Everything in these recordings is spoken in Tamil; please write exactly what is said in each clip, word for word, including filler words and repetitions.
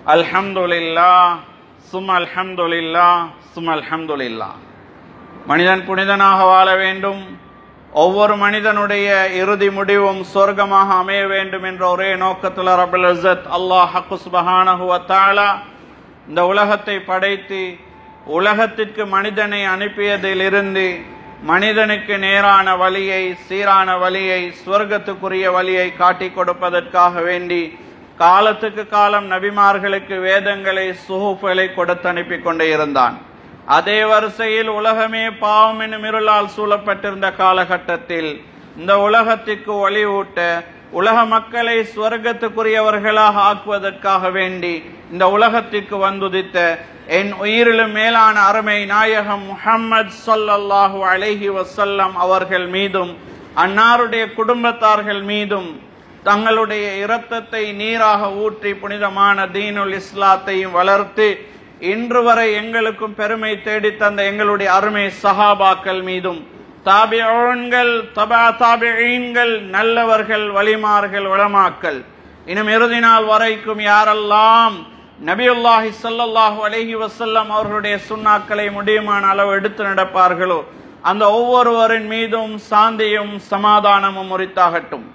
அல்ஹம்துலில்லாஹ் சும்ம அல்ஹம்துலில்லாஹ் சும்ம அல்ஹம்துலில்லாஹ். மனிதன் புனிதனாக வாழ வேண்டும், ஒவ்வொரு மனிதனுடைய இறுதி முடிவும் சொர்க்கமாக அமைய வேண்டும் என்ற ஒரே நோக்கத்தில் ரப்பல் இஸ்ஸத் அல்லாஹ் சுப்ஹானஹு வ தஆலா இந்த உலகத்தை படைத்து உலகத்திற்கு மனிதனை அனுப்பியதிலிருந்து மனிதனுக்கு நேரான வழியை, சீரான வழியை, சொர்க்கத்துக்குரிய வழியை காட்டி கொடுப்பதற்காக வேண்டி காலத்துக்கு காலம் நபிமார்களுக்கு வேதங்களை, சுஹூஃப்களை கொடுத்து அனுப்பி கொண்டே இருந்தான். அதே வரிசையில் உலகமே பாவம் என்னும் இருளால் சூழப்பட்டிருந்த காலகட்டத்தில் இந்த உலகத்திற்கு ஒளிவூட்ட, உலக மக்களை சுவர்க்கத்துக்குரியவர்களாக ஆக்குவதற்காக வேண்டி இந்த உலகத்திற்கு வந்துதித்த என் உயிரிலும் மேலான அருமை நாயகம் முஹம்மது ஸல்லல்லாஹு அலைஹி வஸல்லம் அவர்கள் மீதும் அன்னாருடைய குடும்பத்தார்கள் மீதும் தங்களுடைய இரத்தத்தை நீராக ஊற்றி புனிதமான தீனுல் இஸ்லாத்தையும் வளர்த்து இன்று வரை எங்களுக்கும் பெருமை தேடி தந்த எங்களுடைய அருமை சஹாபாக்கள் மீதும், தாபிஊன்கள், தபா தாபிஈன்கள், நல்லவர்கள், வலிமார்கள், உலமாக்கள், இன்னும் இறுதி நாள் வரைக்கும் யாரெல்லாம் நபியுல்லாஹி ஸல்லல்லாஹு அலைஹி வஸல்லம் அவர்களுடைய சுன்னாக்களை முடியுமான அளவு எடுத்து நடப்பார்களோ அந்த ஒவ்வொருவரின் மீதும் சாந்தியும் சமாதானமும் உரித்தாகட்டும்.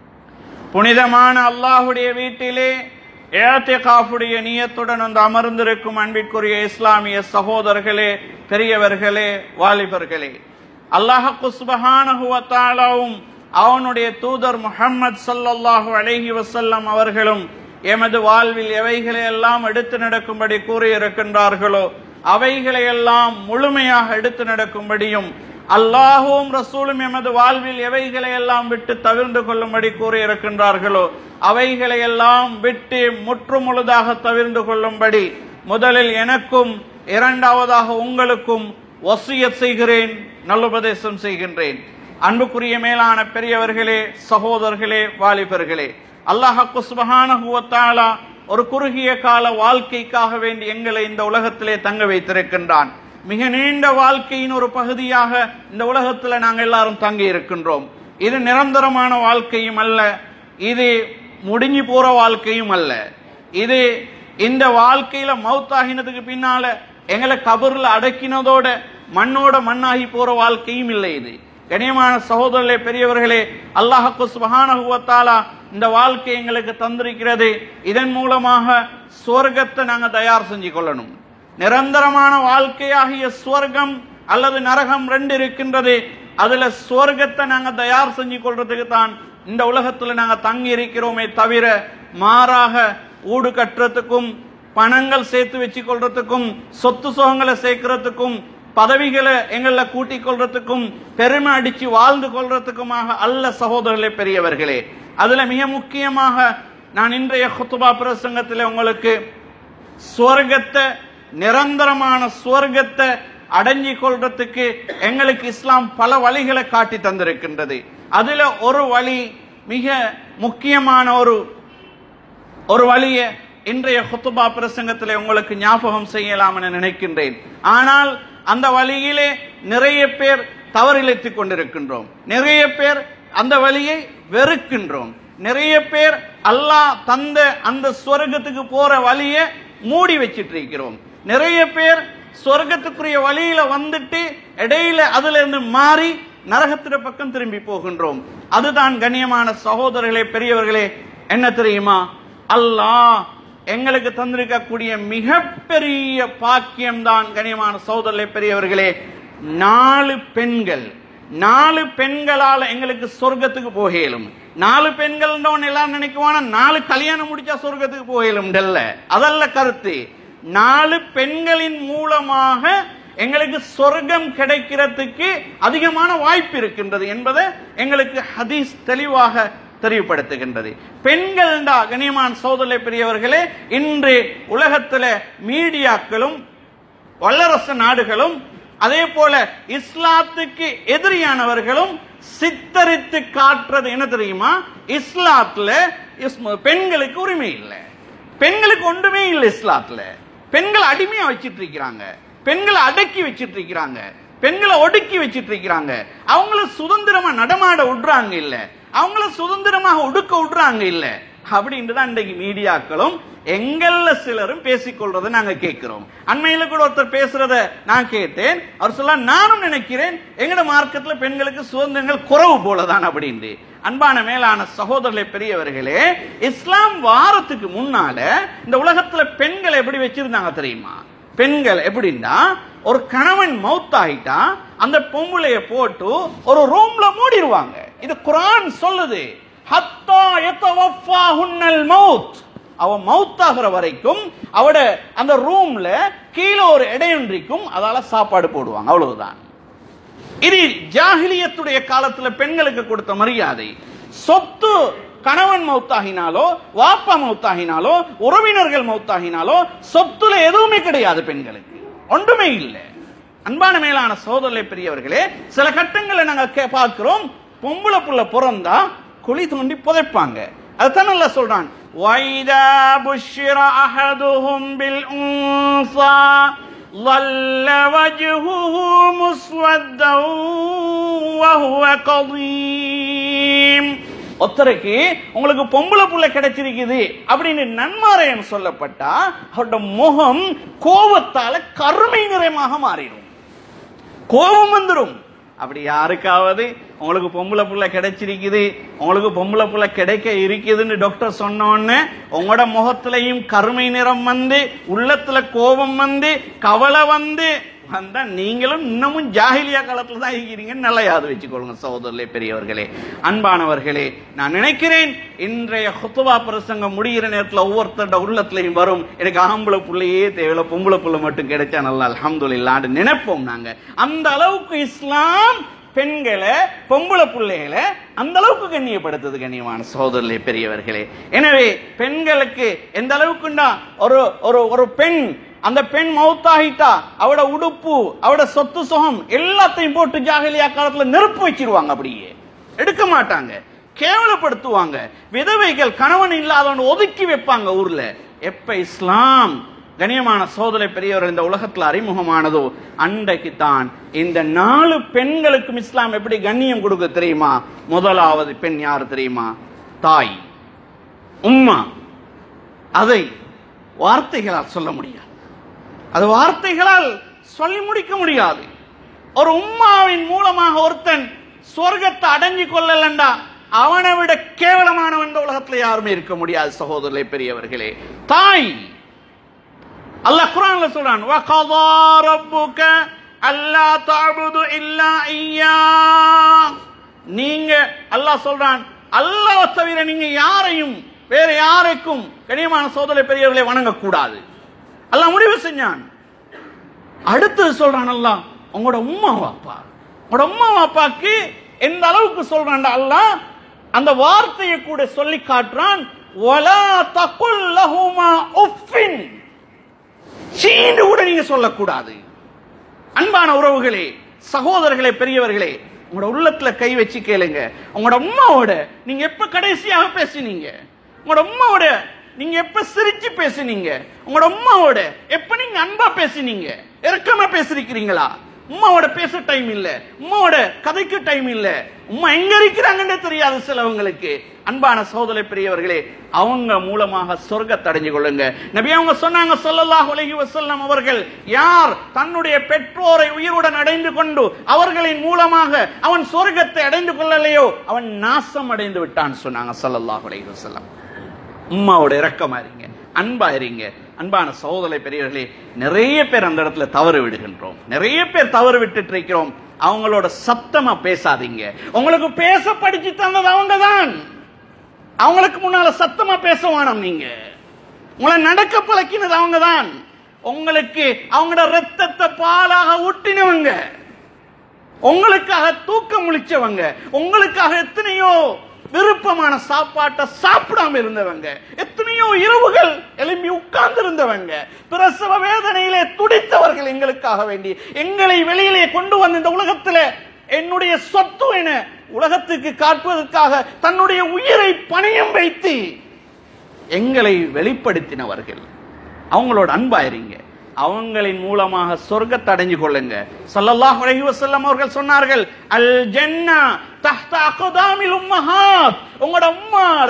புனிதமான அல்லாஹுடைய வீட்டிலே இஅ்திகாஃபுடைய நியத்துடன் வந்து அமர்ந்திருக்கும் அன்பிற்குரிய இஸ்லாமிய சகோதரர்களே, பெரியவர்களே, வாலிபர்களே, அல்லாஹ் சுப்ஹானஹு வ தஆலாவும் அவனுடைய தூதர் முஹம்மது ஸல்லல்லாஹு அலைஹி வஸல்லம் அவர்களும் எமது வாழ்வில் எவைகளை எல்லாம் எடுத்து நடக்கும்படி கூறியிருக்கின்றார்களோ அவைகளை எல்லாம் முழுமையாக எடுத்து நடக்கும்படியும், அல்லாஹும் ரசூலும் எமது வாழ்வில் எவைகளை எல்லாம் விட்டு தவிர்ந்து கொள்ளும்படி கூறியிருக்கின்றார்களோ அவைகளை எல்லாம் விட்டு முற்று முழுதாக தவிர்ந்து கொள்ளும்படி முதலில் எனக்கும் இரண்டாவதாக உங்களுக்கும் வசியத் செய்கிறேன், நல்லுபதேசம் செய்கின்றேன். அன்புக்குரிய மேலான பெரியவர்களே, சகோதரர்களே, வாலிபர்களே, அல்லாஹ் சுப்ஹானஹு வ தஆலா ஒரு குறுகிய கால வாழ்க்கைக்காக வேண்டி எங்களை இந்த உலகத்திலே தங்க வைத்திருக்கின்றான். மிக நீண்ட வாழ்க்கையின் ஒரு பகுதியாக இந்த உலகத்தில் நாங்கள் எல்லாரும் தங்கி இருக்கின்றோம். இது நிரந்தரமான வாழ்க்கையும் அல்ல, இது முடிஞ்சு போற வாழ்க்கையும் அல்ல. இது இந்த வாழ்க்கையில மௌத்தாகினதுக்கு பின்னால எங்களை கபர்ல அடக்கினதோட மண்ணோட மண்ணாகி போற வாழ்க்கையும் இல்லை. இது கண்ணியமான சகோதரர்களே, பெரியவர்களே, அல்லாஹ் சுப்ஹானஹு வ தஆலா இந்த வாழ்க்கை எங்களுக்கு தந்திருக்கிறது. இதன் மூலமாக சொர்க்கத்தை நாங்க தயார் செஞ்சு கொள்ளணும். நிரந்தரமான வாழ்க்கையாகிய சுவர்க்கம் அல்லது நரகம் ரெண்டு இருக்கின்றது. அதுல சுவர்க்கத்தை நாங்க தயார் செஞ்சு கொள்றதுக்கு தான் இந்த உலகத்துல நாங்க தங்கி இருக்கிறோமே தவிர மாறாக ஊடு கட்டுறதுக்கும், பணங்கள் சேர்த்து வச்சு கொள்றதுக்கும், சொத்து சுகங்களை சேர்க்கிறதுக்கும், பதவிகளை எங்கள கூட்டிக் கொள்றதுக்கும், பெருமை அடிச்சு வாழ்ந்து கொள்றதுக்குமாக அல்ல சகோதரர்களே, பெரியவர்களே. அதுல மிக முக்கியமாக நான் இன்றைய குத்துபா பிரசங்கத்தில் உங்களுக்கு சுவர்க்கத்தை, நிரந்தரமான சுவர்க்கத்தை அடைஞ்சி கொள்றதுக்கு எங்களுக்கு இஸ்லாம் பல வழிகளை காட்டி தந்திருக்கின்றது. அதுல ஒரு வழி, மிக முக்கியமான ஒரு ஒரு வழியை இன்றைய குத்துபா பிரசங்கத்தில் உங்களுக்கு ஞாபகம் செய்யலாம் என நினைக்கின்றேன். ஆனால் அந்த வழியிலே நிறைய பேர் தவறிழைத்துக் கொண்டிருக்கின்றோம். நிறைய பேர் அந்த வழியை வெறுக்கின்றோம். நிறைய பேர் அல்லாஹ் தந்த அந்த சொர்க்கத்துக்கு போற வழியை மூடி வச்சிட்டு இருக்கிறோம். நிறைய பேர் சொர்க்கத்துக்குரிய வழியில வந்துட்டு இடையில அதுல இருந்து மாறி நரகத்திட பக்கம் திரும்பி போகின்றோம். அதுதான் கண்ணியமான சகோதரர்களே, பெரியவர்களே, என்ன தெரியுமா, அல்லாஹ் எங்களுக்கு தந்திருக்கக்கூடிய மிகப்பெரிய பாக்கியம் தான் கண்ணியமான சகோதரர்களே, பெரியவர்களே, நாலு பெண்கள். நாலு பெண்களால எங்களுக்கு சொர்க்கத்துக்கு போகலும். நாலு பெண்கள் எல்லாம் நினைக்குவான நாலு கல்யாணம் முடிச்சா சொர்க்கத்துக்கு போகலும். அதல்ல கருத்து. நாலு பெண்களின் மூலமாக எங்களுக்கு சொர்க்கம் கிடைக்கிறதுக்கு அதிகமான வாய்ப்பு இருக்கின்றது என்பதை எங்களுக்கு ஹதீஸ் தெளிவாக தெளிவுபடுத்துகின்றது. பெண்கள் கண்ணியமான சகோதரர்களே, பெரியவர்களே, இன்று உலகத்துல மீடியாக்களும் வல்லரசு நாடுகளும் அதே போல இஸ்லாத்துக்கு எதிரியானவர்களும் சித்தரித்து காட்டுறது என்ன தெரியுமா, இஸ்லாத்துல பெண்களுக்கு உரிமை இல்லை, பெண்களுக்கு ஒன்றுமே இல்லை. இஸ்லாத்துல பெண்களை அடிமையா வச்சிட்டு இருக்கிறாங்க, பெண்களை அடக்கி வச்சிட்டு இருக்கிறாங்க, பெண்களை ஒடுக்கி வச்சிட்டு இருக்கிறாங்க. அவங்கள சுதந்திரமா நடமாட விடுறாங்க இல்ல, அவங்கள சுதந்திரமாக ஒடுக்க விடுறாங்க இல்ல. அப்படின்ட்டு தான் இன்றைக்கு மீடியாக்களும் எங்கள்ல சிலரும் பேசிக்கொள்றதை நாங்க கேட்கிறோம். அண்மையில கூட ஒருத்தர் பேசுறத நான் கேட்டேன். அவர் சொல்ல, நானும் நினைக்கிறேன் எங்கட மார்க்கத்துல பெண்களுக்கு சுதந்திரங்கள் குறைவு போலதான் அப்படின்ட்டு. அன்பான மேலான சகோதரர்களே, பெரியவர்களே, இஸ்லாம் வாரத்துக்கு முன்னால இந்த உலகத்துல பெண்கள் எப்படி வச்சிருந்தாங்க தெரியுமா? பெண்கள் எப்படின்னா, ஒரு கணவன் மௌத்தாயிட்டா அந்த பொம்பளைய போட்டு ஒரு ரூம்ல மூடிடுவாங்க. இது குர்ஆன் சொல்லுது. ஹத்தா யதவஃபாஹுன்னல் மௌத், அவ மௌத்தாகிற வரைக்கும் அவட அந்த ரூம்ல கீழே ஒரு இடையொன்றிக்கும் அதால சாப்பாடு போடுவாங்க, அவ்வளவுதான். இது ஜாஹிலியத்துடைய காலத்துல பெண்களுக்கு கொடுத்த மரியாதை. சொத்து கணவன் மௌத்தாகினாலோ வாப்பா மௌத்தாகினாலோ உறவினர்கள் மௌத்தாகினாலோ சொத்துல எதுவுமே கிடையாது, பெண்களுக்கு ஒன்றுமே இல்லை. அன்பான மேலான சகோதரர்களே, பெரியவர்களே, சில கட்டங்களை நாங்க பார்க்கிறோம், பொம்பளை புள்ள பிறந்தா குழி தோண்டி புதைப்பாங்க. அதுதான் நல்லா சொல்றான், வைதா புஷ்ஷிர அஹதுஹும் பில் உன்ஸா ظل وجهه مسودا وهو كظيم. ஒருத்தருக்கு உங்களுக்கு பொம்பளை புள்ள கிடைச்சிருக்குது அப்படின்னு நன்மாராயம் சொல்லப்பட்டா அவருடைய முகம் கோபத்தால கருமை நிறமாக மாறிடும், கோபம் வந்துடும். அப்படி யாருக்காவது உங்களுக்கு பொம்பளை புள்ள கிடைச்சிருக்குது, உங்களுக்கு பொம்பளை புள்ள கிடைக்க இருக்குதுன்னு டாக்டர் சொன்னோன்னு உங்களோட முகத்திலையும் கருமை நிறம் வந்து உள்ளத்துல கோபம் வந்து கவலை வந்து வந்தா நீங்களும் இன்னமும் ஜாஹிலியா காலத்துல தான் இருக்கிறீங்கன்னு நல்லா யாது வச்சுக்கொள்ளுங்க சகோதரர்களே, பெரியவர்களே, அன்பானவர்களே. நான் நினைக்கிறேன் இன்றைய குத்பா பிரசங்கம் முடிகிற நேரத்தில் ஒவ்வொருத்தருடைய உள்ளத்திலையும் வரும், எனக்கு ஆம்பளை புள்ளையே தேவையில்ல, பொம்பளை புள்ள மட்டும் கிடைச்சா நல்லா அல்ஹம்துலில்லாஹ்னு நினைப்போம். நாங்க அந்த அளவுக்கு இஸ்லாம் பெண்களை பொம்பளை பிள்ளைகளை அந்த அளவுக்கு கண்ணியப்படுத்துது. கண்ணியமான சகோதரர்களே, பெரியவர்களே, எனவே பெண்களுக்கு எந்த அளவுக்குண்டா ஒரு ஒரு பெண் அந்த பெண் மௌத்தாகிட்டா அவட உடுப்பு அவட சொத்து சுகம் எல்லாத்தையும் போட்டு ஜாஹிலியா காலத்துல நெருப்பு வச்சிருவாங்க, அப்படியே எடுக்க மாட்டாங்க, கேவலப்படுத்துவாங்க. விதவைகள் கணவன் இல்லாதவன் ஒதுக்கி வைப்பாங்க ஊர்ல. எப்ப இஸ்லாம் கண்ணியமான சகோதரர்களே, பெரியவர்கள் இந்த உலகத்துல அறிமுகமானதோ அன்றைக்கு தான் இந்த நாலு பெண்களுக்கும் இஸ்லாம் எப்படி கண்ணியம் கொடுக்க தெரியுமா? முதலாவது பெண் யாரு தெரியுமா? தாய், உம்மா. அதை வார்த்தைகளால் சொல்ல முடியாது, அது வார்த்தைகளால் சொல்லி முடிக்க முடியாது. ஒரு உம்மாவின் மூலமாக ஒருத்தன் சொர்க்கத்தை அடைஞ்சு கொள்ளலண்டா அவனை விட கேவலமானவன் இந்த உலகத்துல யாருமே இருக்க முடியாது. சகோதரர்களே, பெரியவர்களே, தாய். அல்லாஹ் குர்ஆன்ல சொல்றான், வகதா ரப்புக அல்லா தஅபுது இல்லா இய்யா. நீங்க அல்லாஹ் சொல்றான், அல்லாஹ்வை தவிர நீங்க யாரையும் வேற யாருக்கும் கண்ணியமான சகோதரர்களே, பெரியவர்களை வணங்கக்கூடாது. அல்லாஹ் முடிவு செஞ்சான். அடுத்து சொல்றான் அல்லாஹ், உங்களோட உம்மா வாப்பா, உங்களோட உம்மா வாப்பாக்கு எந்த அளவுக்கு சொல்றான் அல்லாஹ் அந்த வார்த்தையை கூட சொல்லி காட்டுறான். வலா தகுல் லஹுமா உஃபின், சீண்டு கூட நீங்க சொல்லக்கூடாது. அன்பான உறவுகளே, சகோதரர்களே, பெரியவர்களே, உங்களோட உள்ளத்துல கை வச்சு கேளுங்க, உங்களோட உம்மாவோட நீங்க எப்ப கடைசியாக பேசினீங்க? உங்களோட உம்மாவோட நீங்க எப்ப சிரிச்சு பேசினீங்க? உங்களோட உம்மாவோட எப்ப நீங்க அன்பா பேசினீங்க? இறக்கமா பேசிருக்கிறீங்களா? உம்மாவோட பேச டைம் இல்ல, உம்மாவோட கதைக்கு டைம் இல்ல, உம்மா எங்க இருக்கிறாங்கன்னு தெரியாது சிலவங்களுக்கு. அன்பான சகோதரர்களே, பெரியவர்களே, அவங்க மூலமாக சொர்க்கத்தை அடைஞ்சு கொள்ளுங்க. நபி அவங்க சொன்னாங்க ஸல்லல்லாஹு அலைஹி வஸல்லம் அவர்கள், யார் தன்னுடைய பெற்றோரை உயிருடன் அடைந்து கொண்டு அவர்களின் மூலமாக அவன் சொர்க்கத்தை அடைந்து கொள்ளலையோ அவன் நாசம் அடைந்து விட்டான் சொன்னாங்க ஸல்லல்லாஹு அலைஹி வஸல்லம். உம்மாவோட இரக்கமா இருங்க, அன்பா இருங்க. அன்பான சகோதரர்களே, பெரியவர்களே, நிறைய பேர் அந்த இடத்துல தவறு விடுகின்றோம், நிறைய பேர் தவறு விட்டுட்டு இருக்கிறோம். அவங்களோட சத்தமா பேசாதீங்க. உங்களுக்கு பேச படிச்சு தந்தது அவங்க தான், அவங்களுக்கு முன்னால சத்தமா பேச வேணாம். நீங்க உங்களை நடக்க பழக்கினது அவங்க தான், உங்களுக்கு அவங்களோட ரத்தத்தை பாலாக ஊட்டினவங்க, உங்களுக்காக தூக்கம் முழிச்சவங்க, உங்களுக்காக எத்தனையோ விருப்பமான சாப்பாட்டை சாப்பிடாம இருந்தவங்க, எத்தனையோ இரவுகள் எழும்பி உட்கார்ந்து இருந்தவங்க, பிரசவ வேதனையிலே துடித்தவர்கள் எங்களுக்காக வேண்டி எங்களை வெளியிலே கொண்டு வந்து இந்த உலகத்தில் என்னுடைய சொத்து என உலகத்துக்கு காட்டுவதற்காக தன்னுடைய உயிரை பணியம் வைத்து எங்களை வெளிப்படுத்தினவர்கள். அவங்களோட அன்பாயிருங்க, அவங்களின் மூலமாக சொர்க்கத்தை அடைஞ்சு கொள்ளுங்க. ஸல்லல்லாஹு அலைஹி வஸல்லம் அவர்கள் சொன்னார்கள், அல் ஜன்னா தஹ்த அக்தாமில் உம்மஹாத், உங்களோட உம்மாட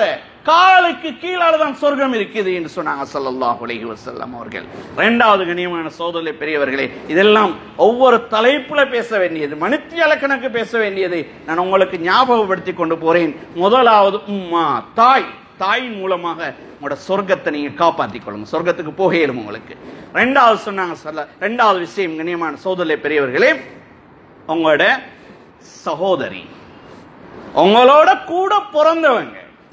காலுக்கு கீழால தான் சொர்க்கம் இருக்குது என்று சொன்னாங்க ஸல்லல்லாஹு அலைஹி வஸல்லம் அவர்கள். இரண்டாவது கண்ணியமான சகோதரர்களே பெரியவர்களே, இதெல்லாம் ஒவ்வொரு தலைப்புல பேச வேண்டியது, மணித்தியால கணக்கு பேச வேண்டியது. நான் உங்களுக்கு ஞாபகப்படுத்தி கொண்டு போறேன். முதலாவது உம்மா, தாய். தாயின் மூலமாக உங்களோட சொர்க்கத்தை நீங்க காப்பாற்றிக் கொள்ளுங்க, சொர்க்கத்துக்கு போக இயலும் உங்களுக்கு. ரெண்டாவது சொன்னாங்க சொல்ல ரெண்டாவது விஷயம் கண்ணியமான சகோதரர்களே பெரியவர்களே, உங்களோட சகோதரி, உங்களோட கூட பிறந்தவங்க,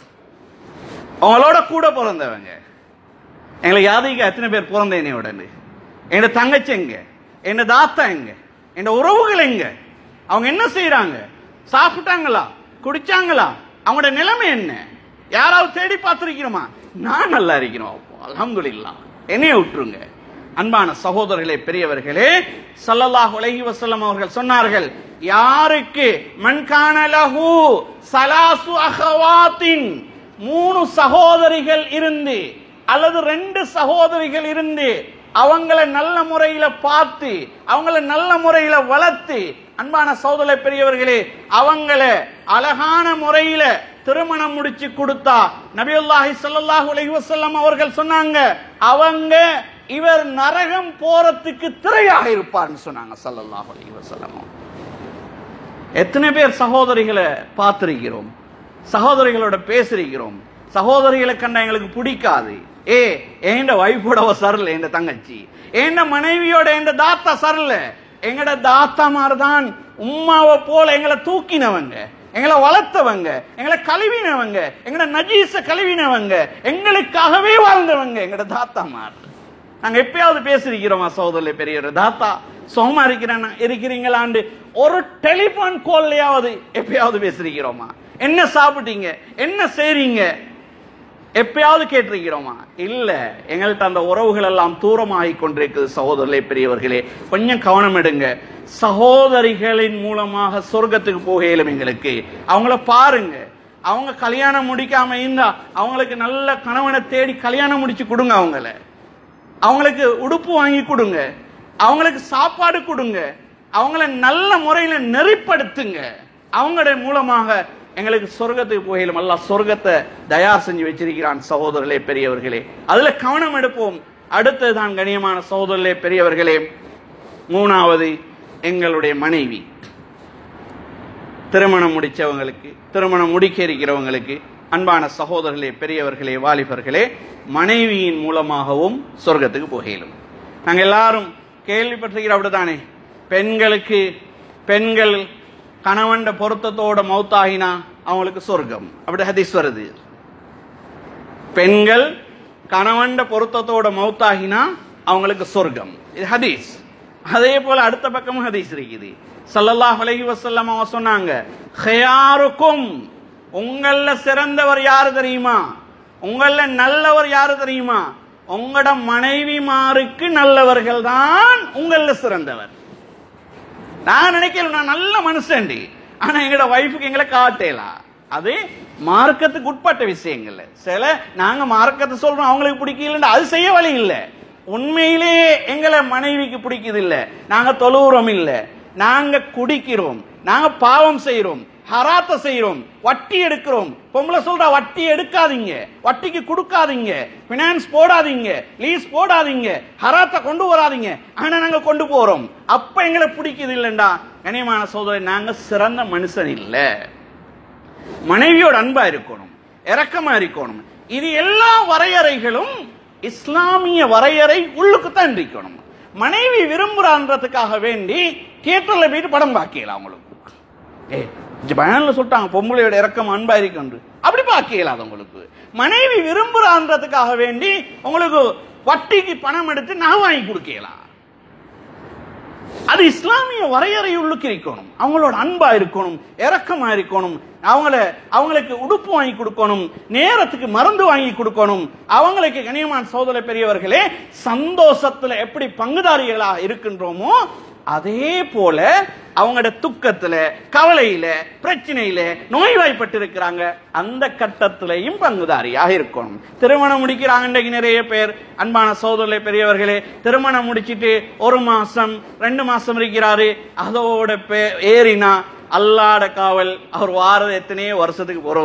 உங்களோட கூட பிறந்தவங்க. எங்களுக்கு யாதிக்கு எத்தனை பேர் பிறந்தேனே உடனே, என் தங்கச்சி எங்க, என் தாத்தா எங்க, என் உறவுகள் எங்க, அவங்க என்ன செய்யறாங்க, சாப்பிட்டாங்களா, குடிச்சாங்களா, அவங்களோட நிலைமை என்ன, யாராவது தேடி பார்த்திருக்கிறோமா? நான் நல்லா இருக்கிறோம், அல்ஹம்துலில்லாஹ், என்னைய விட்டுருங்க. அன்பான சகோதரர்களே பெரியவர்களே, ஸல்லல்லாஹு அலைஹி வஸல்லம் அவர்கள் சொன்னார்கள், யாருக்கு மன் கான லஹு ஸலாசு அஹவாத்தின், மூணு சகோதரிகள் இருந்து அல்லது ரெண்டு சகோதரிகள் இருந்து அவங்கள நல்ல முறையில பார்த்து அவங்கள நல்ல முறையில வளர்த்து, அன்பான சகோதரர்களே பெரியவர்களே, அவங்கள அழகான முறையில திருமணம் முடிச்சு கொடுத்தா நபியுல்லாஹி ஸல்லல்லாஹு அலைஹி வஸல்லம் அவர்கள் சொன்னாங்க, அவங்க இவர் நரகம் போறதுக்கு திரையாக இருப்பார்னு சொன்னாங்க ஸல்லல்லாஹு அலைஹி வஸல்லம். எத்தனை பேர் சகோதரிகளை பார்த்திருக்கிறோம், சகோதரிகளோட பேசிருக்கிறோம், சகோதரிகளை கண்ட எங்களுக்கு பிடிக்காது. ஏ என் வைஃபோட சரல, என் தங்கச்சி, என் மனைவியோட என் தாத்தா சரல. எங்கட தாத்தா மாதிரிதான் உம்மாவை போல எங்களை தூக்கினவங்க, எங்களை வளர்த்தவங்க, எங்களை கழுவினவங்க, எங்கட நஜீச கழுவினவங்க, எங்களுக்காகவே வாழ்ந்தவங்க எங்கட தாத்தா மாதிரி. நாங்க எப்பயாவது பேசிருக்கிறோமா சகோதரர்களே பெரியவரே? தாத்தா சோமா இருக்கிறேன் இருக்கிறீங்களாண்டு ஒரு டெலிபோன் கால்லையாவது எப்பயாவது பேசிருக்கிறோமா? என்ன சாப்பிட்டீங்க, என்ன செய்றீங்க, எப்பயாவது கேட்டிருக்கிறோமா? இல்ல. எங்கள்கிட்ட அந்த உறவுகள் எல்லாம் தூரமாகி கொண்டிருக்குது சகோதரர்களே பெரியவர்களே. கொஞ்சம் கவனம் எடுங்க. சகோதரிகளின் மூலமாக சொர்க்கத்துக்கு போக இயலும் எங்களுக்கு. அவங்கள பாருங்க, அவங்க கல்யாணம் முடிக்காம இருந்தா அவங்களுக்கு நல்ல கணவனை தேடி கல்யாணம் முடிச்சு கொடுங்க, அவங்கள அவங்களுக்கு உடுப்பு வாங்கி கொடுங்க, அவங்களுக்கு சாப்பாடு கொடுங்க, அவங்கள நல்ல முறையில நெறிப்படுத்துங்க. அவங்களுடைய மூலமாக எங்களுக்கு சொர்க்கத்துக்கு போகலும். அல்லாஹ் சொர்க்கத்தை தயார் செஞ்சு வச்சிருக்கிறான் சகோதரர்களே பெரியவர்களே. அதுல கவனம் எடுப்போம். அடுத்ததுதான் கண்ணியமான சகோதரர்களே பெரியவர்களே, மூணாவது எங்களுடைய மனைவி. திருமணம் முடிச்சவங்களுக்கு, திருமணம் முடிக்க இருக்கிறவங்களுக்கு, அன்பான சகோதரர்களே பெரியவர்களே வாலிபர்களே, மனைவியின் மூலமாகவும் சொர்க்கத்துக்கு போகலும். நாங்க எல்லாரும் கேள்விப்பட்டிருக்கிறோம் அப்படித்தானே, பெண்களுக்கு பெண்கள் கணவன் பொருத்தத்தோட மௌத்தாகினா அவங்களுக்கு சொர்க்கம், அப்படி ஹதீஸ் வருது. பெண்கள் கணவன் பொருத்தத்தோட மௌத்தாகினா அவங்களுக்கு சொர்க்கம், இது ஹதீஸ். அதே போல அடுத்த பக்கமும் ஹதீஸ் இருக்குது. ஸல்லல்லாஹு அலைஹி வஸல்லம் அவங்க சொன்னாங்க, ஹியாருக்கும், உங்கள சிறந்தவர் யாரு தெரியுமா, உங்கள நல்லவர் யாரு தெரியுமா, உங்களோட மனைவிமாருக்கு நல்லவர்கள் தான் உங்கள சிறந்தவர். நான் நினைக்கிறேன் நான் நல்ல மனுஷன், ஆனா எங்களோட வைஃபுக்கு எங்களை காட்டலாம். அது மார்க்கத்துக்கு உட்பட்ட விஷயங்கள்ல சில நாங்க மார்க்கத்தை சொல்றோம், அவங்களுக்கு பிடிக்கல, அது செய்ய வழி இல்லை. உண்மையிலேயே எங்களை மனைவிக்கு பிடிக்குது இல்ல, நாங்க தொழுகிறோம் இல்ல, நாங்க குடிக்கிறோம், நாங்க பாவம் செய்யறோம், ஹராத்த செய்யறோம், வட்டி எடுக்கிறோம். பொம்பளை சொல்ற வட்டி எடுக்காதீங்க, வட்டிக்கு கொடுக்காதீங்க, பினான்ஸ் போடாதீங்க, லீஸ் போடாதீங்க, ஹராத்த கொண்டு வராதீங்க. ஆனா நாங்க கொண்டு போறோம். அப்ப எங்களை பிடிக்குது இல்லண்டா கனியமான சோதரன், நாங்க சிறந்த மனுஷன் இல்ல. மனைவியோட அன்பா இருக்கணும், இரக்கமா இருக்கணும். இது எல்லா வரையறைகளும் இஸ்லாமிய வரையறை உள்ளுக்குத்தான் இருக்கணும். மனைவி விரும்புறான்றதுக்காக வேண்டி தியேட்டர்ல போயிட்டு படம் பார்க்கலாம். அவங்களுக்கு ஏ பயன்ல சொல்லிட்டாங்க பொம்பளையோட இறக்கம் அன்பா இருக்கு, அப்படி பார்க்கலாது. உங்களுக்கு மனைவி விரும்புறான்றதுக்காக வேண்டி உங்களுக்கு வட்டிக்கு பணம் எடுத்து நான் வாங்கி கொடுக்கலாம். அது இஸ்லாமிய வரையறை உள்ளுக்கு இருக்கணும். அவங்களோட அன்பா இருக்கணும், இரக்கமா இருக்கணும், அவங்கள அவங்களுக்கு உடுப்பு வாங்கி கொடுக்கணும், நேரத்துக்கு மருந்து வாங்கி கொடுக்கணும். அவங்களுக்கு கண்ணியமான சகோதர பெரியவர்களே, சந்தோஷத்துல எப்படி பங்குதாரிகளா இருக்கின்றோமோ அதே போல அவங்களோட துக்கத்துல, கவலையில, பிரச்சனையில, நோய்வாய்ப்பட்டு இருக்கிறாங்க, அந்த கட்டத்திலையும் பங்குதாரியாக இருக்கணும். திருமணம் முடிக்கிறாங்க இன்றைக்கு நிறைய பேர். அன்பான சகோதரர்களே பெரியவர்களே, திருமணம் முடிச்சிட்டு ஒரு மாசம் ரெண்டு மாசம் இருக்கிறாரு, அதோட ஏறினா அல்லாட காவல் அவர் வாரது எத்தனையோ வருஷத்துக்கு பிறகுதான்.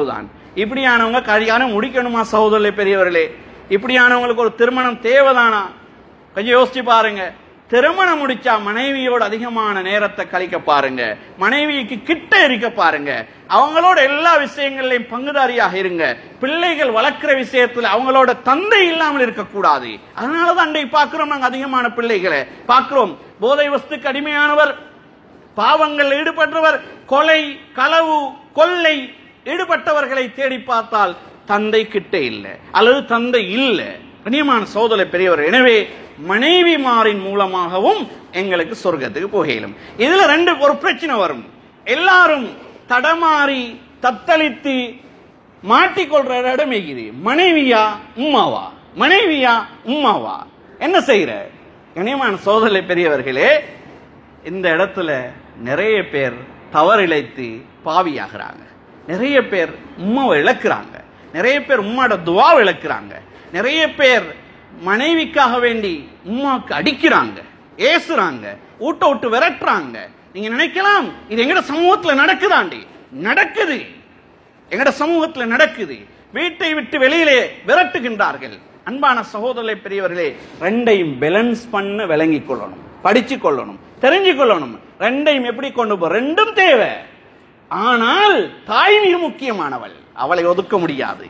இப்படியானவங்க கல்யாணம் முடிக்கணுமா சகோதரர்களே பெரியவர்களே? இப்படியானவங்களுக்கு ஒரு திருமணம் தேவைதானா? கொஞ்சம் யோசிச்சு பாருங்க. திருமணம் முடிச்சா மனைவியோட அதிகமான நேரத்தை கழிக்க பாருங்க, மனைவிக்கு கிட்ட இருக்க பாருங்க, அவங்களோட எல்லா விஷயங்களையும் பங்குதாரியாக இருங்க. பிள்ளைகள் வளர்க்கிற விஷயத்துல அவங்களோட தந்தை இல்லாமல் இருக்கக்கூடாது. அதனாலதான் அன்றைக்கு பார்க்கிறோம், நாங்க அதிகமான பிள்ளைகளை பார்க்கிறோம். போதை வஸ்துக்கு அடிமையானவர், பாவங்கள் ஈடுபட்டவர், கொலை களவு கொள்ளை ஈடுபட்டவர்களை தேடி பார்த்தால் தந்தை கிட்ட இல்லை அல்லது தந்தை இல்லை. கண்ணியமான சகோதர பெரியவர், எனவே மனைவிமாரின் மூலமாகவும் எங்களுக்கு சொர்க்கத்துக்கு போகலும். இதுல ரெண்டு ஒரு பிரச்சனை வரும். எல்லாரும் தடமாறி தத்தளித்து மாட்டிக்கொள்ற இடம் எது? மனைவியா உம்மாவா? மனைவியா உம்மாவா? என்ன செய்யற? கண்ணியமான சகோதர பெரியவர்களே, இந்த இடத்துல நிறைய பேர் தவறிழைத்து பாவியாகிறாங்க. நிறைய பேர் உம்மாவை இழக்கிறாங்க. நிறைய பேர் உம்மாட துவாவை இழக்கிறாங்க. நிறைய பேர் மனைவிக்காக வேண்டி உம்மாக்கு அடிக்கிறாங்க, ஏசுறாங்க, ஊட்ட விட்டு விரட்டுறாங்க. நீங்க நினைக்கலாம் இது எங்கட சமூகத்துல நடக்குதாண்டி. நடக்குது, எங்கட சமூகத்துல நடக்குது. வீட்டை விட்டு வெளியிலே விரட்டுகின்றார்கள். அன்பான சகோதரர்களே பெரியவர்களே, ரெண்டையும் பேலன்ஸ் பண்ண விளங்கிக் கொள்ளணும், படிச்சு கொள்ளணும், தெரிஞ்சு கொள்ளணும். ரெண்டையும் எப்படி கொண்டு போ? ரெண்டும் தேவை. ஆனால் தாய் மிக முக்கியமானவள், அவளை ஒதுக்க முடியாது.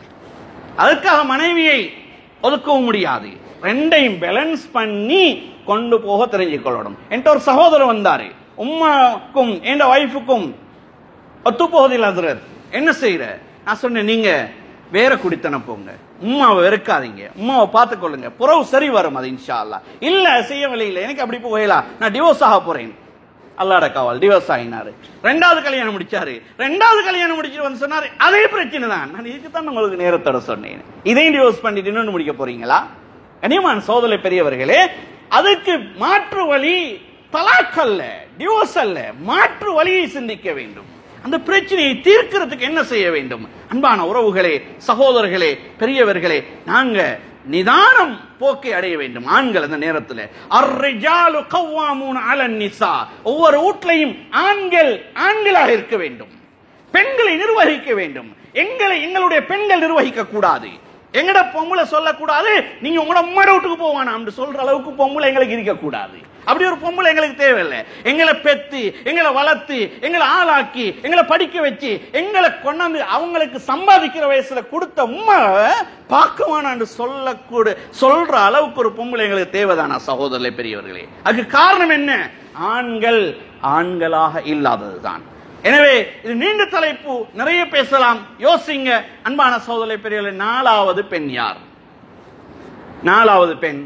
அதுக்காக மனைவியை ஒதுக்கவும் முடியாது. ரெண்டையும் பேலன்ஸ் பண்ணி கொண்டு போக தெரிஞ்சு கொள்ளணும். என்கிட்ட ஒரு சகோதரர் வந்தாரு, உம்மாக்கும் என் வைஃபுக்கும் ஒத்து போவதில்லை ஹஸ்ரத், என்ன செய்யற? நான் சொன்னேன், நீங்க வேற குடித்தன போங்க, உம்மாவை வெறுக்காதீங்க, உம்மாவை பார்த்துக் கொள்ளுங்க, புறவு சரி வரும் அது இன்ஷா அல்லாஹ். இல்ல செய்யவில்லை, இல்லை எனக்கு அப்படி போகலாம், நான் டிவோர்ஸ் ஆக போறேன். அல்லாஹ்ட காவல், டிவோர்ஸ் ஆகினாரு. ரெண்டாவது கல்யாணம் முடிச்சாரு. ரெண்டாவது கல்யாணம் முடிச்சு வந்து சொன்னாரு, அதே பிரச்சனை தான். நான் இதுக்குத்தான் உங்களுக்கு நேரத்தோட சொன்னேன், இதையும் டிவோர்ஸ் பண்ணிட்டு இன்னொன்று முடிக்க போறீங்களா? கனியமான சோதனை பெரியவர்களே, அதுக்கு மாற்று வழி தலாக் அல்ல, டிவோர்ஸ் அல்ல, மாற்று வழியை சிந்திக்க வேண்டும். அந்த பிரச்சனையை தீர்க்கிறதுக்கு என்ன செய்ய வேண்டும்? அன்பான உறவுகளே, சகோதரர்களே, பெரியவர்களே, நாங்க நிதானம் போக்கை அடைய வேண்டும். ஆண்கள் அந்த நேரத்தில் அர்ரிஜாலு கவ்வாமூன அலன் நிசா, ஒவ்வொரு வீட்லையும் ஆண்கள் ஆண்களாக இருக்க வேண்டும், பெண்களை நிர்வகிக்க வேண்டும். எங்களை எங்களுடைய பெண்கள் நிர்வகிக்க கூடாது. எங்கட பொம்பளை சொல்லக்கூடாது நீங்க உங்களோட உம்மட வீட்டுக்கு போவானா அப்படி சொல்ற அளவுக்கு பொம்பளை எங்களுக்கு இருக்க கூடாது. அப்படி ஒரு பொம்பளை எங்களுக்கு தேவையில்லை. எங்களை பெத்து எங்களை வளர்த்து எங்களை ஆளாக்கி எங்களை படிக்க வச்சு எங்களை கொண்டாந்து அவங்களுக்கு சம்பாதிக்கிற வயசுல கொடுத்த உம்மை பார்க்குவானான்னு சொல்லக்கூட சொல்ற அளவுக்கு ஒரு பொம்பளை எங்களுக்கு தேவைதானா சகோதரர்களே பெரியவர்களே? அதுக்கு காரணம் என்ன? ஆண்கள் ஆண்களாக இல்லாததுதான். எனவே இது நீண்ட தலைப்பு, நிறைய பேசலாம், யோசிங்க. அன்பான சகோதரர்களே பெரியவர்களே, நாலாவது பெண் யார்? நாலாவது பெண்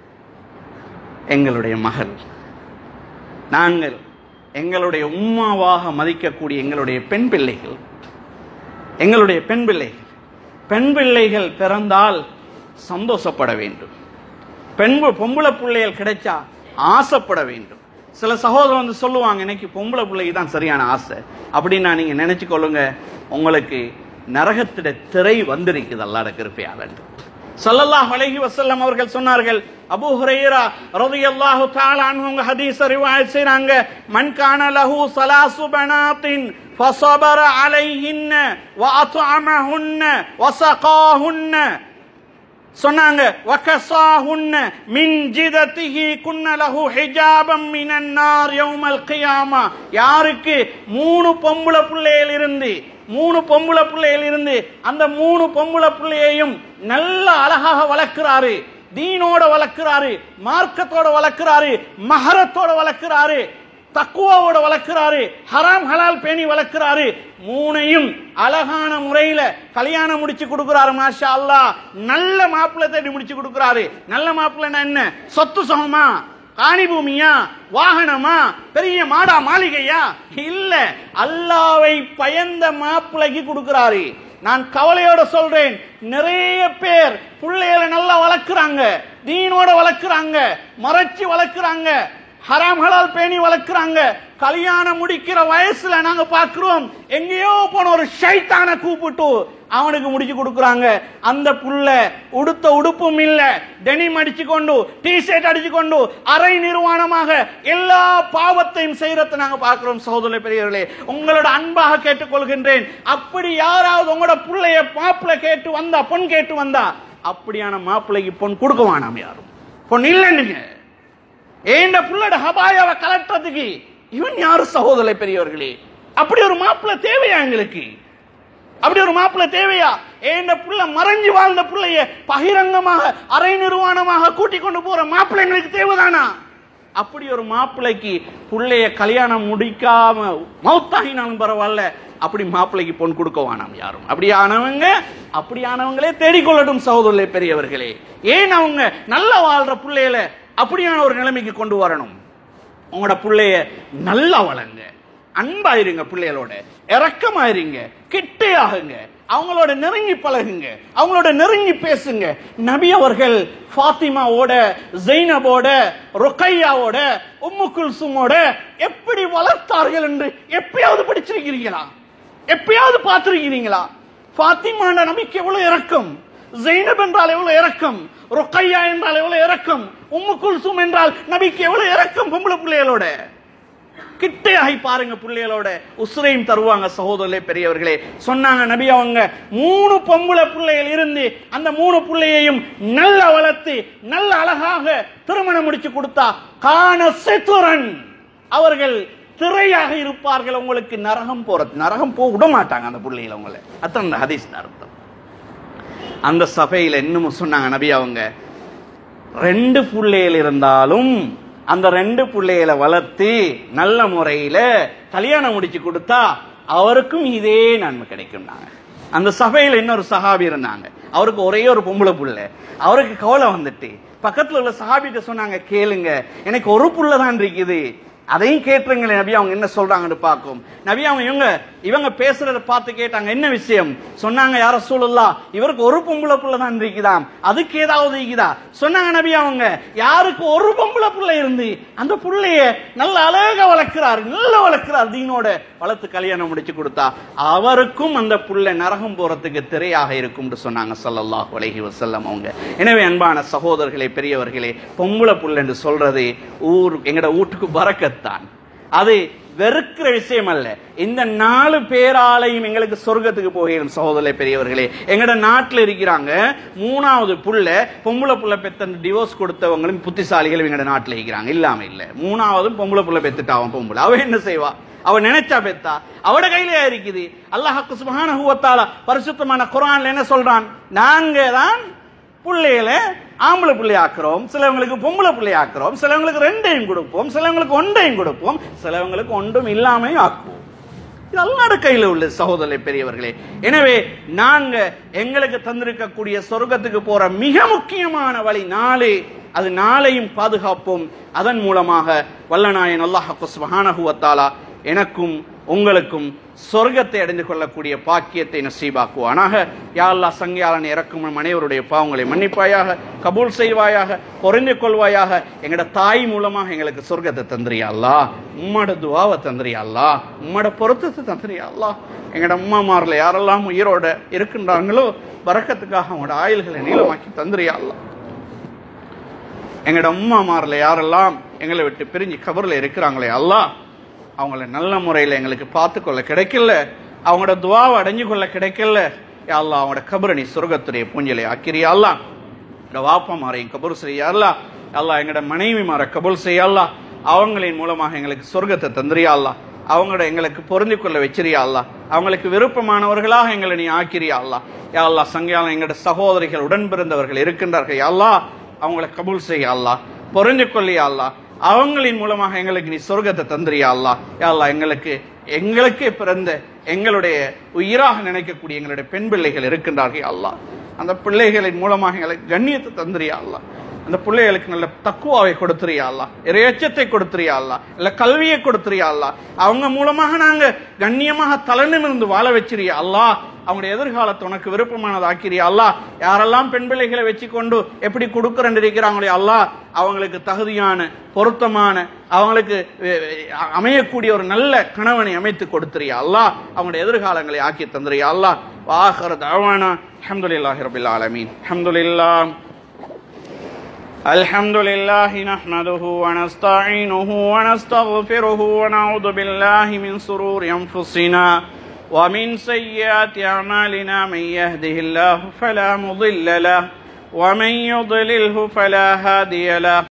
எங்களுடைய மகள். நாங்கள் எங்களுடைய உம்மாவாக மதிக்கக்கூடிய எங்களுடைய பெண் பிள்ளைகள், எங்களுடைய பெண் பிள்ளைகள். பெண் பிள்ளைகள் பிறந்தால் சந்தோஷப்பட வேண்டும். பெண் பொம்பளை பிள்ளைகள் கிடைச்சா ஆசைப்பட வேண்டும். சில சகோதரர் வந்து சொல்லுவாங்க, எனக்கு பொம்பளை பிள்ளைக்கு தான் சரியான ஆசை அப்படின்னா நீங்க நினைச்சு கொள்ளுங்க, உங்களுக்கு நரகத்திட திரை வந்திருக்குது அல்லாஹ்வுடைய கிருபையால். ஸல்லல்லாஹு அலைஹி வஸல்லம் அவர்கள் சொன்னார்கள், அபூ ஹுரைரா ரலியல்லாஹு தஆலா அன்ஹு ஹதீஸ் ரிவாயத் செய்றாங்க, மன் கான லஹு ஸலாசு பனாத்தின் ஃபஸபர அலைஹின்ன வஅத்அமஹுன்ன வஸகாஹுன்ன, சொன்னாங்க வகஸாஹுன்ன மின் ஜிததிஹி குன்ன லஹு ஹிஜாபம் மினன் நார் யௌமல் கியாமா. யாருக்கு மூணு பொம்பளை பிள்ளைகள் இருந்து மூணு பொம்பளை பிள்ளைகள் இருந்து அந்த மூணு பொம்பளை பிள்ளையையும் நல்ல அழகாக வளர்க்கிறாரு, தீனோட வளர்க்கிறாரு, மார்க்கத்தோட வளர்க்கிறாரு, மஹரத்தோட வளர்க்கிறாரு, தக்குவாவோட வளர்க்கிறாரு, ஹராம் ஹலால் பேணி வளர்க்கிறாரு, மூணையும் அழகான முறையில கல்யாணம் முடிச்சு கொடுக்கிறாரு. மாஷா அல்லாஹ், நல்ல மாப்பிள்ளை தேடி முடிச்சு கொடுக்கிறாரு. நல்ல மாப்பிள்ளைன்னா என்ன? சொத்து சுகமா, காணி பூமியா, வாகனமா, பெரிய மாடா மாளிகையா? இல்ல, அல்லாஹ்வை பயந்த மாப்பிள்ளைக்கு கொடுக்கிறாரு. நான் கவலையோட சொல்றேன், நிறைய பேர் பிள்ளைகளை நல்லா வளர்க்கிறாங்க, தீனோட வளர்க்கிறாங்க, மறைச்சு வளர்க்கிறாங்க, ஹராம் ஹலால் பேணி வளர்க்கிறாங்க. கல்யாணம் முடிக்கிற வயசுல நாங்க பாக்குறோம் எங்கேயோ போன ஒரு ஷைத்தான கூப்பிட்டு அவனுக்கு முடிச்சு கொடுக்குறாங்க. அந்த புள்ள உடுத்த உடுப்பும் இல்ல, டெனிம் அடிச்சு கொண்டு டி ஷர்ட் அடிச்சு கொண்டு அரை நிர்வாணமாக எல்லா பாவத்தையும் செய்யறத நாங்க பாக்குறோம். சகோதர பெரியவர்களே, உங்களோட அன்பாக கேட்டுக்கொள்கின்றேன், அப்படி யாராவது உங்களோட புள்ளைய மாப்பிள்ளை கேட்டு வந்தா, பொன் கேட்டு வந்தா, அப்படியான மாப்பிள்ளைக்கு பொன் கொடுக்க வேணாம். யாரும் பொன் இல்லைன்னுங்க. ஏண்ட புள்ளோட ஹபாயாவை கலட்டுறதுக்கு இவன் யாரு? சகோதர பெரியவர்களே, அப்படி ஒரு மாப்பிள்ளை தேவையா எங்களுக்கு? அப்படி ஒரு மாப்பிள்ளை தேவையா? ஏண்ட புள்ள மறைஞ்சு வாழ்ந்த புள்ளைய பகிரங்கமாக அரை நிர்வாணமாக கூட்டிக் கொண்டு போற மாப்பிள்ளை எங்களுக்கு தேவைதானா? அப்படி ஒரு மாப்பிள்ளைக்கு புள்ளைய கல்யாணம் முடிக்காம மௌத்தாகினாலும் பரவாயில்ல, அப்படி மாப்பிள்ளைக்கு பொன் கொடுக்க வேணாம் யாரும். அப்படியானவங்க அப்படியானவங்களே தேடிக்கொள்ளட்டும். சகோதரர்களே பெரியவர்களே, ஏன் அவங்க நல்ல வாழ்ற புள்ளையில அப்படியான ஒரு நிலைமைக்கு கொண்டு வரணும்? உங்களோட பிள்ளைய நல்லா வளங்க, அன்பாயிருங்க, பிள்ளைகளோட இரக்கமாயிருங்க, கிட்டையாகுங்க, அவங்களோட நெருங்கி பழகுங்க, அவங்களோட நெருங்கி பேசுங்க. நபி அவர்கள் ஃபாத்திமாவோட, ஜெய்னபோட, ருக்கையாவோட, உம்மு குல்சுமோட எப்படி வளர்த்தார்கள் என்று எப்பயாவது படிச்சிருக்கிறீங்களா? எப்பயாவது பார்த்திருக்கிறீங்களா? ஃபாத்திமான நபிக்கு எவ்வளவு இரக்கம், ஜெய்னப் என்றால் எவ்வளவு இரக்கம், ருக்கையா என்றால் எவ்வளவு இரக்கம், உம்மு குல்சும் என்றால் நபிக்கு எவ்வளவு இரக்கம். பொம்பளை பிள்ளைகளோட கிட்டையாகி பாருங்க, பிள்ளைகளோட உசுரையும் தருவாங்க. சகோதரர்களே பெரியவர்களே, சொன்னாங்க நபி அவங்க மூணு பொம்பளை பிள்ளைகள் இருந்து அந்த மூணு பிள்ளையையும் நல்ல வளர்த்து நல்ல அழகாக திருமணம் முடிச்சு கொடுத்தா கான செத்துரன், அவர்கள் திரையாக இருப்பார்கள். உங்களுக்கு நரகம் போறது, நரகம் போக விட மாட்டாங்க அந்த பிள்ளைகளை. உங்களை அத்தனை ஹதீஸ் அர்த்தம். அந்த சபையில இன்னும் சொன்னாங்க நபி அவங்க, ரெண்டு பிள்ளைகள் இருந்தாலும் அந்த ரெண்டு பிள்ளைகளை வளர்த்து நல்ல முறையில கல்யாணம் முடிச்சு கொடுத்தா அவருக்கும் இதே நன்மை கிடைக்கும். அந்த சபையில இன்னொரு சஹாபி இருந்தாங்க, அவருக்கு ஒரே ஒரு பொம்பளை புள்ள. அவருக்கு கவலை வந்துட்டு பக்கத்துல உள்ள சஹாபிட்ட சொன்னாங்க, கேளுங்க, எனக்கு ஒரு புள்ள தான் இருக்குது, அதையும் கேட்டுருங்களே நபி அவங்க என்ன சொல்றாங்கன்னு பார்க்கும். நபி அவங்க இவங்க இவங்க பேசுறத பார்த்து கேட்டாங்க, என்ன விஷயம்? சொன்னாங்க, யார ரசூலுல்லாஹ், இவருக்கு ஒரு பொம்பளை புள்ள தான் இருக்குதாம், அதுக்கு ஏதாவது இருக்குதா? சொன்னாங்க நபி அவங்க, யாருக்கு ஒரு பொம்பளை புள்ள இருந்து அந்த புள்ளைய நல்ல அழகா வளர்க்கிறார், நல்ல வளர்க்கிறார், தீனோட வளர்த்து கல்யாணம் முடிச்சு கொடுத்தா அவருக்கும் அந்த புள்ள நரகம் போறதுக்கு திரையாக இருக்கும் சொன்னாங்க ஸல்லல்லாஹு அலைஹி வஸல்லம் அவங்க. எனவே அன்பான சகோதரர்களே பெரியவர்களே, பொம்பளை புள்ள என்று சொல்றது ஊர் எங்கட வீட்டுக்கு பரக்கத்தான். அது வெறுக்கிற விஷயம் அல்ல. இந்த நாலு பேராலையும் எங்களுக்கு சொர்க்கத்துக்கு போகிறோம். சகோதரர்களே பெரியவர்களே, எங்கட நாட்டில் இருக்கிறாங்க மூணாவது புள்ள பொம்பளை புள்ள பெத்த டிவோர்ஸ் கொடுத்தவங்களும் புத்திசாலிகள் எங்கட நாட்டில் இருக்கிறாங்க, இல்லாம இல்ல. மூணாவதும் பொம்பளை புள்ள பெத்துட்டா அவன் பொம்பளை, அவன் என்ன செய்வா? அவன் நினைச்சா பெத்தா, அவட கையிலே இருக்குது. அல்லாஹ் சுப்ஹானஹு வ தஆலா பரிசுத்தமான குர்ஆன்ல என்ன சொல்றான்? நாங்க தான் பிள்ளைகளை ஆம்பளை பிள்ளை ஆக்குறோம், சிலவங்களுக்கு பொம்பளை பிள்ளை ஆக்குறோம், சிலவங்களுக்கு ரெண்டையும் கொடுப்போம், சிலவங்களுக்கு ஒன்றையும் கொடுப்போம், சிலவங்களுக்கு ஒன்றும் இல்லாமையும் ஆக்குவோம். இது அல்லாஹ்வுடைய கையில உள்ள சகோதரர்களே பெரியவர்களே. எனவே நாங்க எங்களுக்கு தந்திருக்கக்கூடிய சொர்க்கத்துக்கு போற மிக முக்கியமான வழி நாளே, அது நாளையும் பாதுகாப்போம். அதன் மூலமாக வல்லநாயன் அல்லாஹ் சுப்ஹானஹு வ தஆலா எனக்கும் உங்களுக்கும் சொர்க்கத்தை அடைந்து கொள்ளக்கூடிய பாக்கியத்தை நசீபாக்குவானாக. யா அல்லாஹ், சங்கையாளன் இறக்கும் அனைவருடைய பாவங்களை மன்னிப்பாயாக, கபூல் செய்வாயாக, பொருந்திக் கொள்வாயாக. எங்கட தாய் மூலமாக எங்களுக்கு சொர்க்கத்தை தந்திரியா அல்லாஹ், உம்மோட துவாவை தந்திரியா அல்லாஹ், உம்மோட பொருத்தத்தை தந்திரியா அல்லாஹ். எங்கட அம்மாமார்ல யாரெல்லாம் உயிரோட இருக்கின்றாங்களோ பரக்கத்துக்காக அவங்களோட ஆயுள்களை நீளமாக்கி தந்திரியா அல்லாஹ். எங்கட அம்மாமார்ல யாரெல்லாம் எங்களை விட்டு பிரிஞ்சு கபர்ல இருக்கிறாங்களே அல்லாஹ், அவங்கள நல்ல முறையில் எங்களுக்கு பார்த்துக்கொள்ள கிடைக்கல, அவங்களோட துவாவை அடைஞ்சு கொள்ள கிடைக்கல. யா அல்லாஹ், அவங்களோட கபரை நீ சொர்க்கத்துடைய பூஞ்சலை ஆக்கிறியா அல்லாஹ். எங்களோட வாப்பா மாரையும் கபூல் செய்யா அல்லாஹ். அல்லாஹ், எங்களோட மனைவி மாற கபூல் செய்யா அல்லாஹ். அவங்களின் மூலமாக எங்களுக்கு சொர்க்கத்தை தந்திரியா அல்லாஹ். அவங்களோட எங்களுக்கு பொருந்திக் கொள்ள வச்சிரியா அல்லாஹ். அவங்களுக்கு விருப்பமானவர்களாக எங்களை நீ ஆக்கிறியா அல்லாஹ். யா அல்லாஹ், சங்கையாளன் எங்களோட சகோதரிகள் உடன் பிறந்தவர்கள் இருக்கின்றார்கள் யா அல்லாஹ், அவங்களை கபூல் செய்யா அல்லாஹ், பொருந்திக் கொள்ளியா அல்லாஹ். அவங்களின் மூலமாக எங்களுக்கு நீ சொர்க்கத்தை தந்திரியா அல்லாஹ். யா அல்லாஹ், எங்களுக்கு எங்களுக்கே பிறந்த எங்களுடைய உயிராக நினைக்கக்கூடிய எங்களுடைய பெண் பிள்ளைகள் இருக்கின்றார்கள் அல்லாஹ், அந்த பிள்ளைகளின் மூலமாக எங்களுக்கு கண்ணியத்தை தந்திரியா அல்லாஹ். அந்த பிள்ளைகளுக்கு நல்ல தக்குவாவை கொடுத்துறியா அல்லா, இறையச்சத்தை கொடுத்துறியா அல்லா, இல்ல கல்வியை கொடுத்துறியா அல்லா, அவங்க மூலமாக நாங்க கண்ணியமாக தலைநிமிர்ந்து வாழ வச்சிரியா அல்லா, அவங்களுடைய எதிர்காலத்தை உனக்கு விருப்பமானதாக்கிறியா அல்லா. யாரெல்லாம் பெண் பிள்ளைகளை வச்சு கொண்டு எப்படி கொடுக்குறேன்னு இருக்கிறாங்களே அல்லா, அவங்களுக்கு தகுதியான பொருத்தமான அவங்களுக்கு அமையக்கூடிய ஒரு நல்ல கணவனை அமைத்து கொடுத்துறியா அல்லா, அவங்களுடைய எதிர்காலங்களை ஆக்கி தந்துறியா அல்லா. வாஹிரு தஅவானா அல்ஹம்துலில்லாஹி ரப்பில் ஆலமீன். அல்ஹம்துலில்லாஹ் الحمد لله نحمده ونستعينه ونستغفره ونعوذ بالله من شرور أنفسنا ومن سيئات أعمالنا. من يهده الله فلا مضل له ومن يضلله فلا هادي له.